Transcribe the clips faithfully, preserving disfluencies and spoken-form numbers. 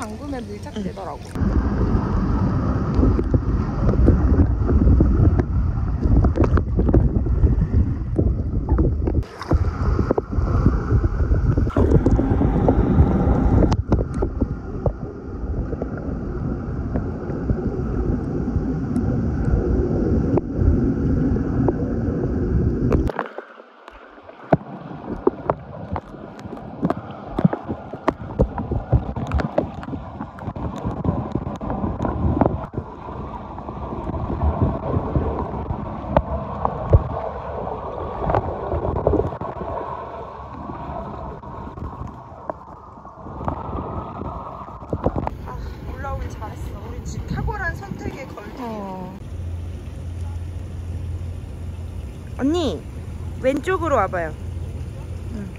잠그면 밀착되더라고. 언니 왼쪽으로 와봐요. 응.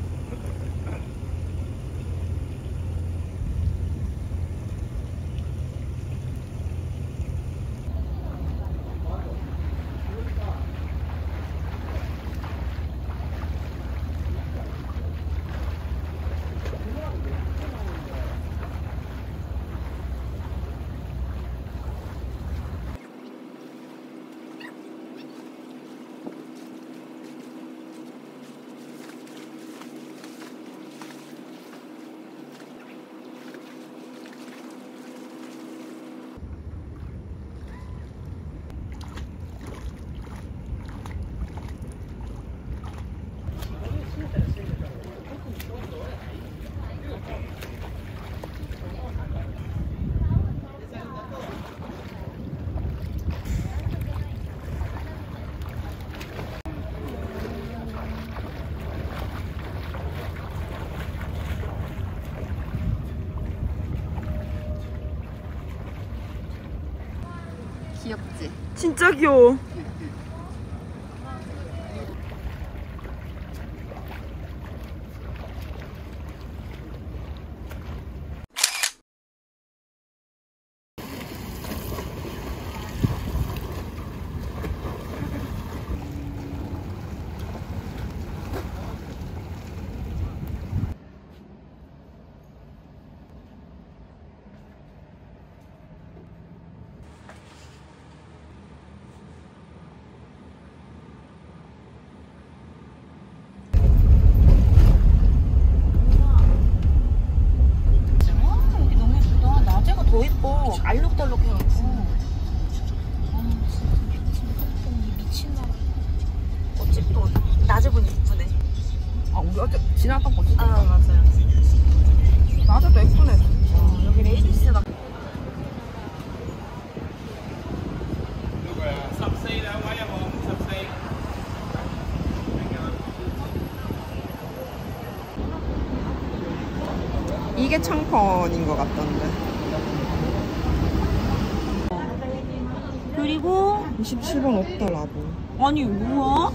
귀엽지? 진짜 귀여워. 더 이뻐. 알록달록해갖고. 아 진짜 미친놈. 어찌 또 낮에 보니 이쁘네. 아 우리 어제 지나갔던 곳이. 아 맞아요. 낮에도 예쁘네. 어, 여기 레이디스다. 이게 창펀인 것 같던데. 그리고 이십칠 번 없다 라고. 아니 뭐야?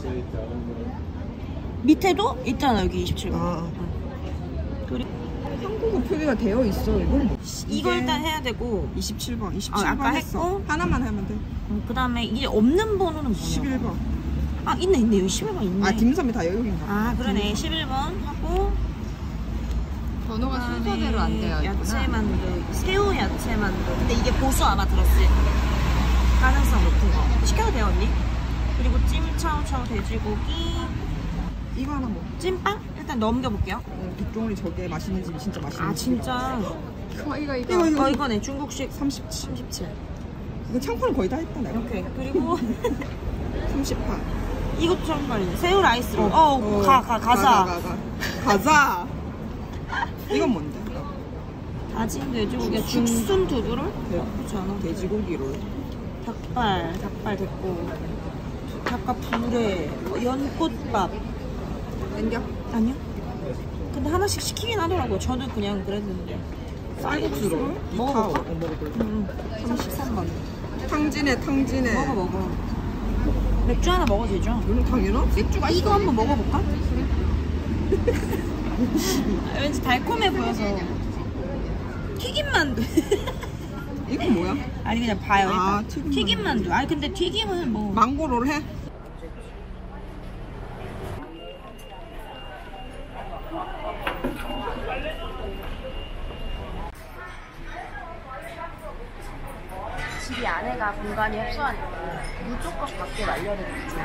밑에도 있잖아 여기 이십칠 번. 아. 그리고 한국어 표기가 되어 있어 이건. 이거 일단 해야 되고 이십칠 번, 이십칠 번 아, 아까 했어. 했고 하나만 하면 돼. 음, 그 다음에 이게 없는 번호는 뭐냐? 십일 번. 아 있네 있네 여기 십일 번 있네. 아 딤섬이 다 여기인가? 아 그러네. 십일 번 하고 번호가 순서대로 안 돼요. 야채 만두, 새우 야채 만두. 근데 이게 보수 아마 들었을 가능성 높은 거. 시켜도 돼요 언니? 그리고 찜차오차오 돼지고기. 이거 하나 먹. 찐빵? 일단 넘겨볼게요. 어, 빅종이 저게 맛있는 집이 진짜 맛있는 아 집. 진짜? 이거 이거 이거. 이거 이거 어 이거네 중국식 삼십칠. 삼십칠. 이거 창판을 거의 다 했다 내가. 오케이. 그리고 삼십팔. 이것도 정말이네. 새우 라이스로. 어, 어, 어, 가, 가, 가자. 가, 가, 가. 가자. 이건 뭔데? 다진 돼지고기, 죽순. 죽순 두부를? 돼- 나쁘지 않아. 돼지고기로. 닭발, 닭발 됐고. 닭과 푸레, 어, 연꽃밥. 땡겨? 아니요. 근데 하나씩 시키긴 하더라고요. 저는 그냥 그랬는데. 쌀국수로. 먹어볼까? 어, 먹어볼까? 응. 삼십삼 번. 탕진해, 탕진해. 먹어, 먹어. 맥주 하나 먹어도 되죠? 이거는 당연하? 맥주가 있어. 이거 한번 먹어볼까? 왠지 달콤해 보여서. 튀김 만두. 이건 뭐야? 아니 그냥 봐요. 아, 일단. 튀김 튀김 만두. 아니 근데 튀김은 뭐. 망고롤 해? 이 안에가 공간이 협소하니까 무조건 밖에 말려내는 거죠.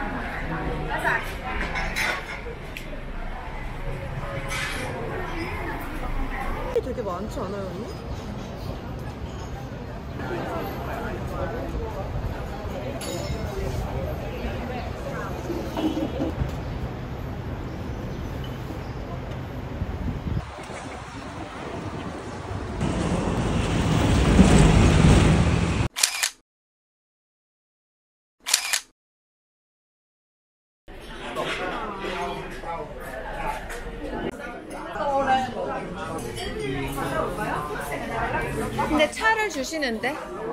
되게 많지 않아요, 언니? 근데 차를 주시는데?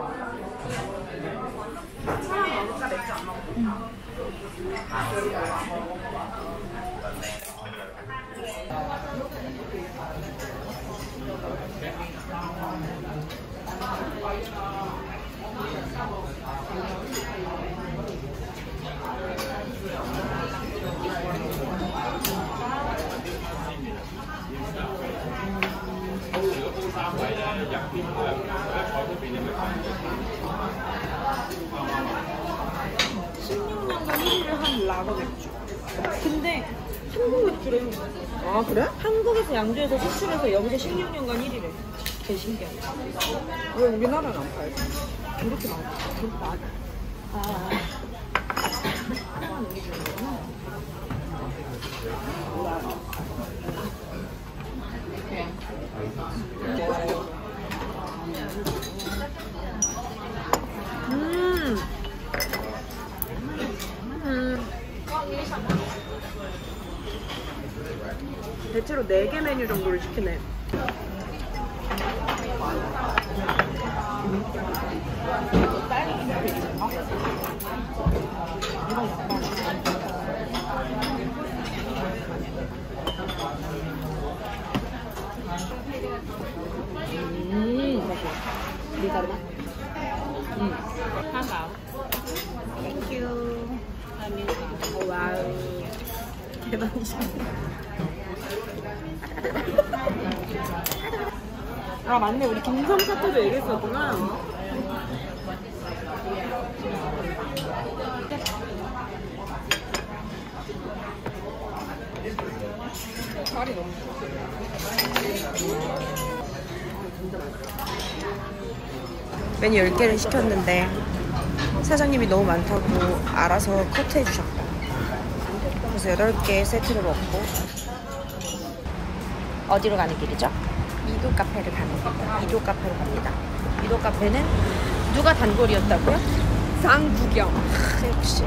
십육 년간 일 위를 한 라거 맥주. 근데 한국 맥주래. 아, 그래? 한국에서 양주에서 수출해서 여기서 십육 년간 일 위래. 되게 신기하네. 왜 우리나라는 안 팔지? 이렇게 많아. 이렇게 많아. 아. 음. 음. 대체로 네 개 메뉴 정도를 시키네. 음. 네 다르나? 음. 한가오. 땡큐. 와우. 대박이시네. 아 맞네, 우리 김섬 사태도 얘기했었구나. 살이 너무 메뉴 열 개를 시켰는데 사장님이 너무 많다고 알아서 커트해 주셨다. 그래서 여덟 개 세트를 먹고 어디로 가는 길이죠? 이도 카페를 가는 길이에요. 이도 카페로 갑니다. 이도 카페는 누가 단골이었다고요? 쌍구경. 역시.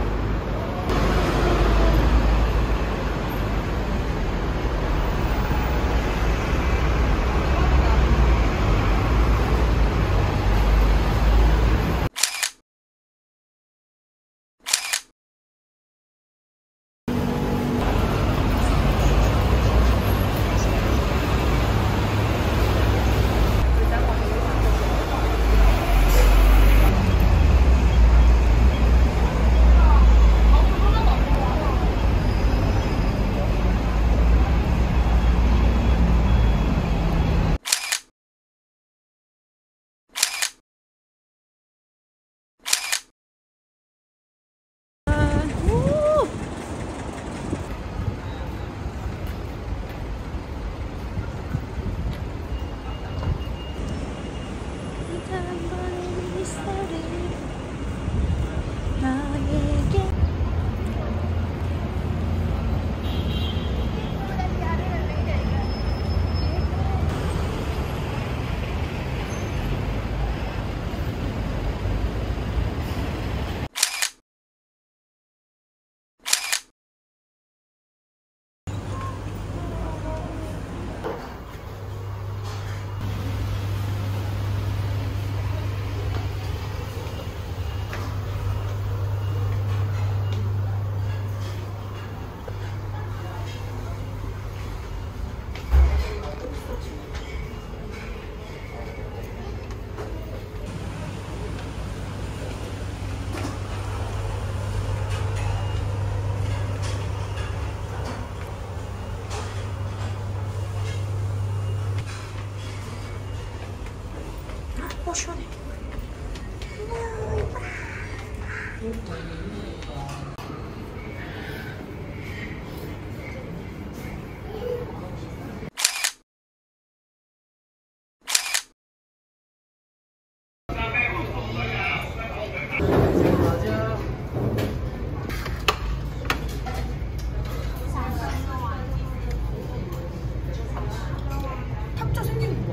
탁자 생기는 거.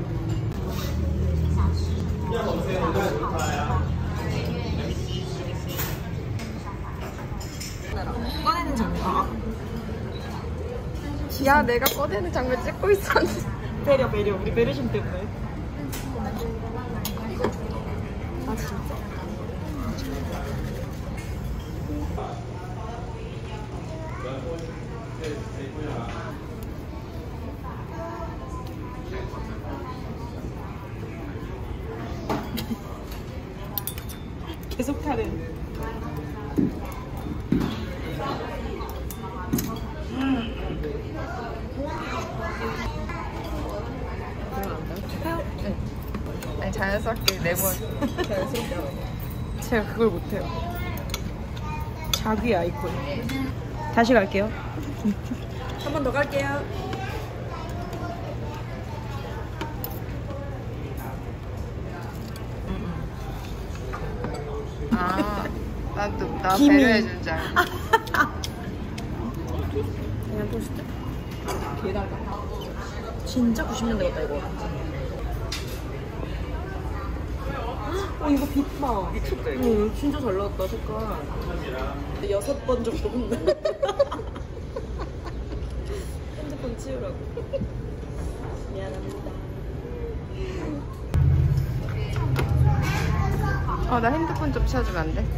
꺼내는 장면. 야, 내가 꺼내는 장면 찍고 있었는데. 배려 배려 우리 배려심 때문에. 아 진짜. 계속 타는. 아니, 자연스럽게 내번 제가 그걸 못해요. 자기 아이콘. 다시 갈게요. 한 번 더 갈게요. 아, 난 또 나 기미. 배려해준 줄 알고. 그냥 토스트? 게다가 진짜 구십 년대 같다 이거. 어 이거 빛 봐. 미쳤다 이거. 응, 진짜 잘 나왔다 색깔. 여섯 번 정도 혼나. 핸드폰 치우라고. 미안합니다. 어, 나 핸드폰 좀 치워주면 안 돼?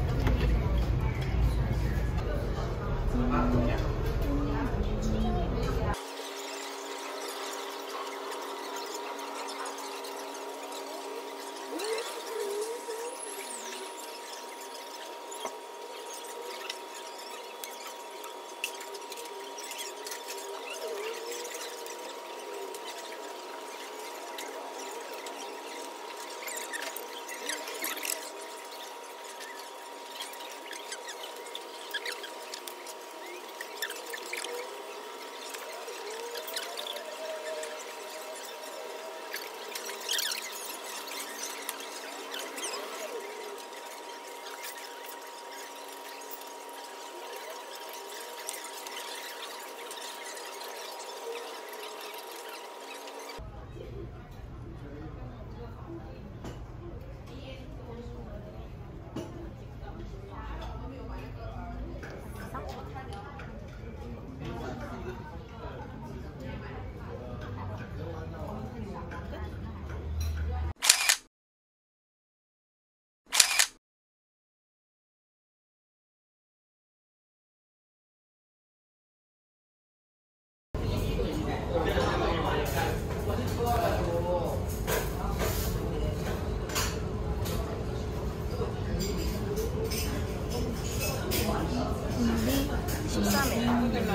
십삼 일.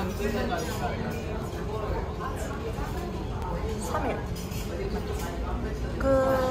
삼 일. 그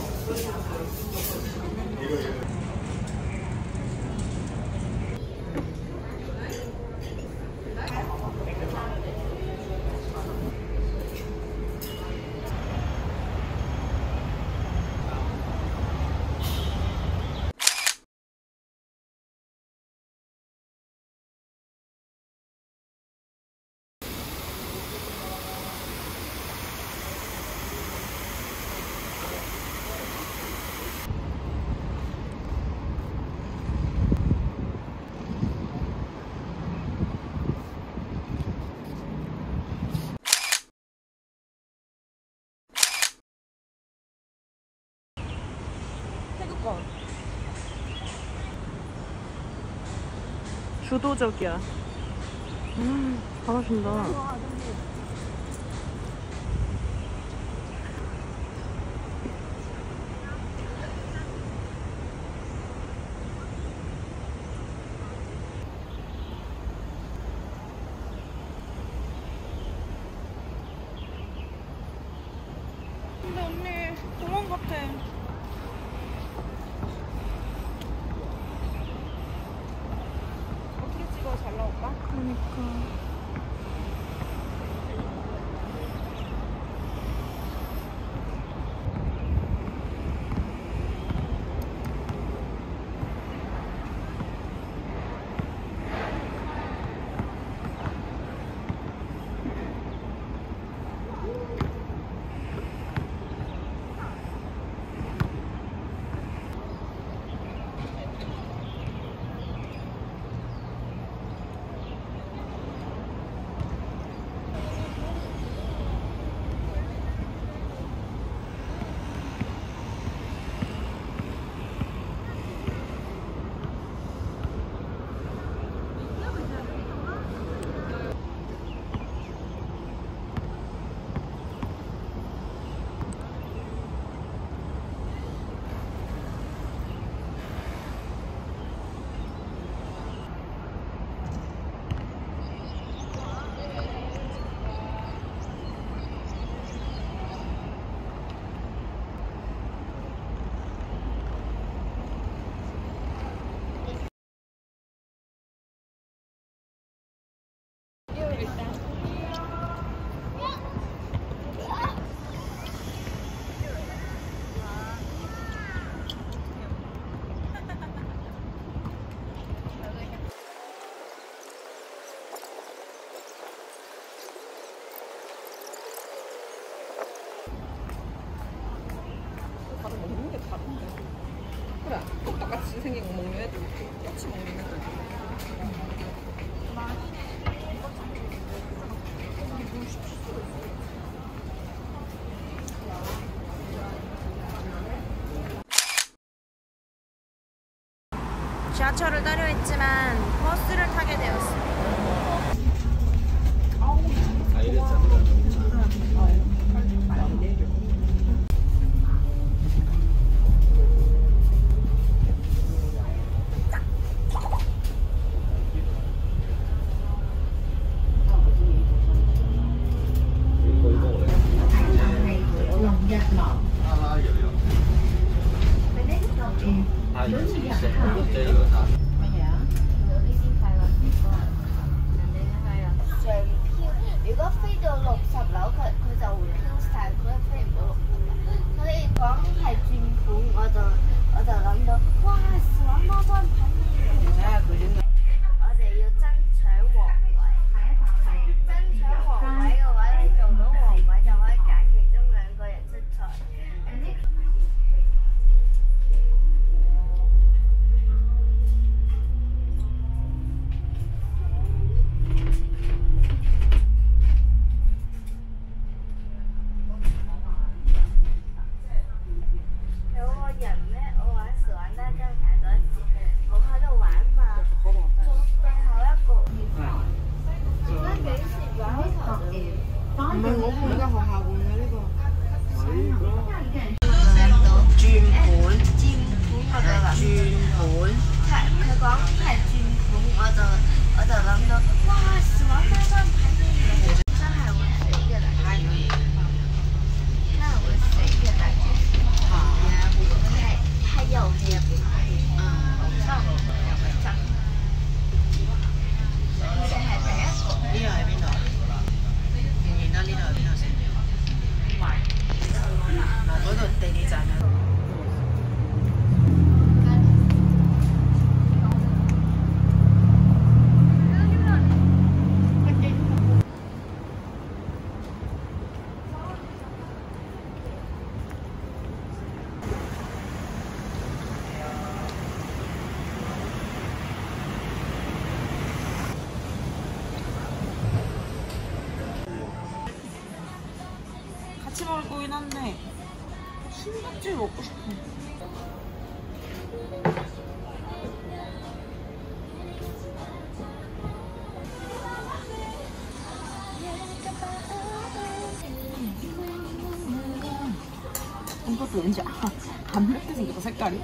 태극권. 주도적이야. 음, 잘하신다. 근데 언니 공원 같아. 봐? 그러니까. 다른 먹는 게 다른데. 그래, 똑같이 생긴 거 먹는 애들 있고, 같이 먹는 애들 있고. 지하철을 따려 했지만 버스를 타게 되었습니다. 같이 먹을 거긴 한데 순두부찌 먹고 싶어. 이것도 왠지 안 맵게 생겼다 색깔이.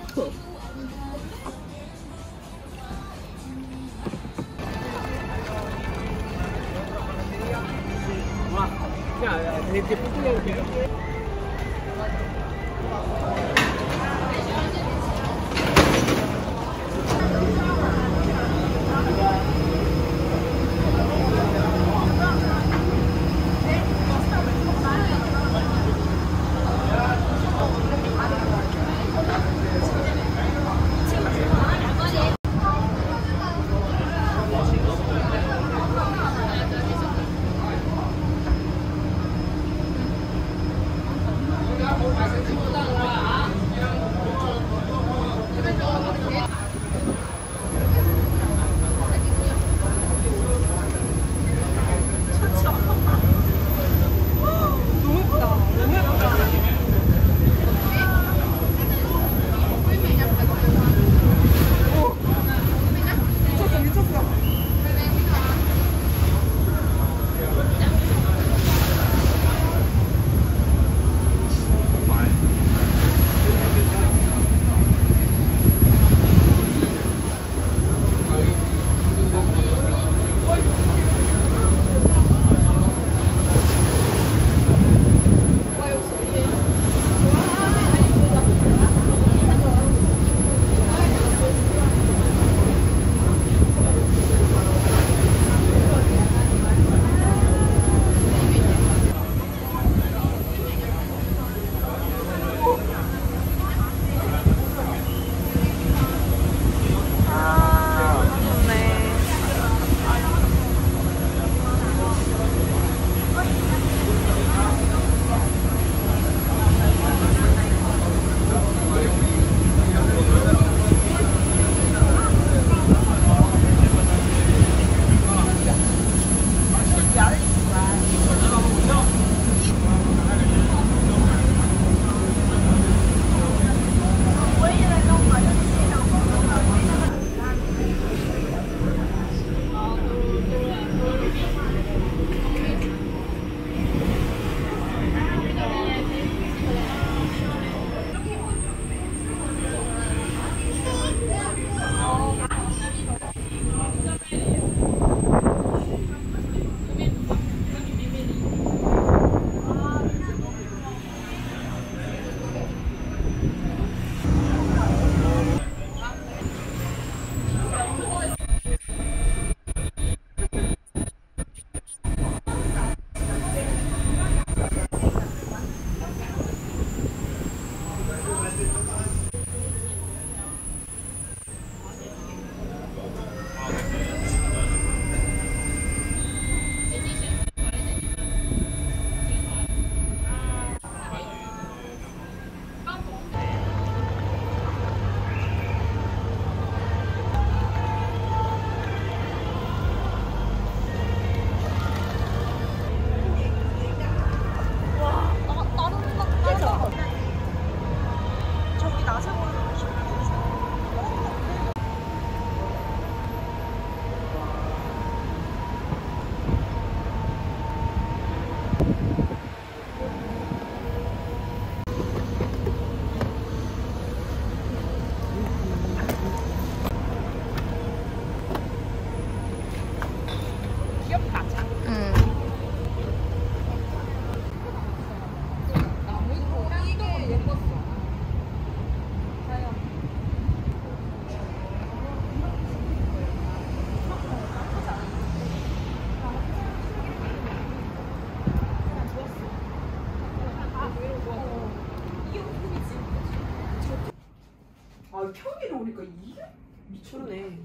야, 평일에 오니까 이게 미쳤네.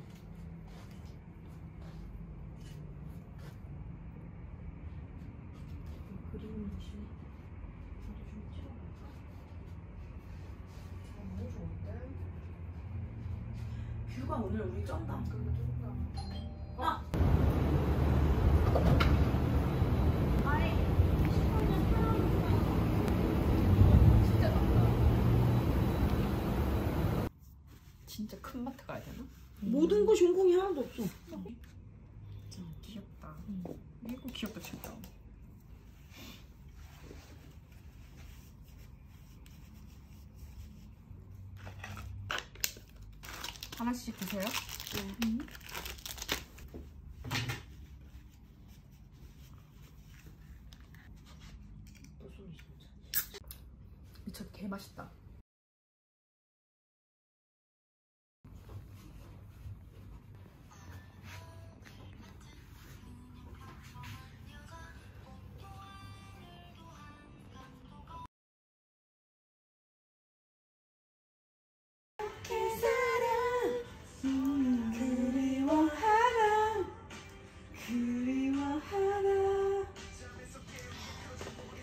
그림이 주네. 나도 좀 찍어볼까? 너무 좋은데? 뷰가 오늘 우리 쩐다. 아! 아이, 진짜 낫다. 진짜 큰 마트 가야 되나? 모든 거 전공이 하나도 없어. 귀엽다. 이거 귀엽다 진짜. 하나씩 드세요? 응.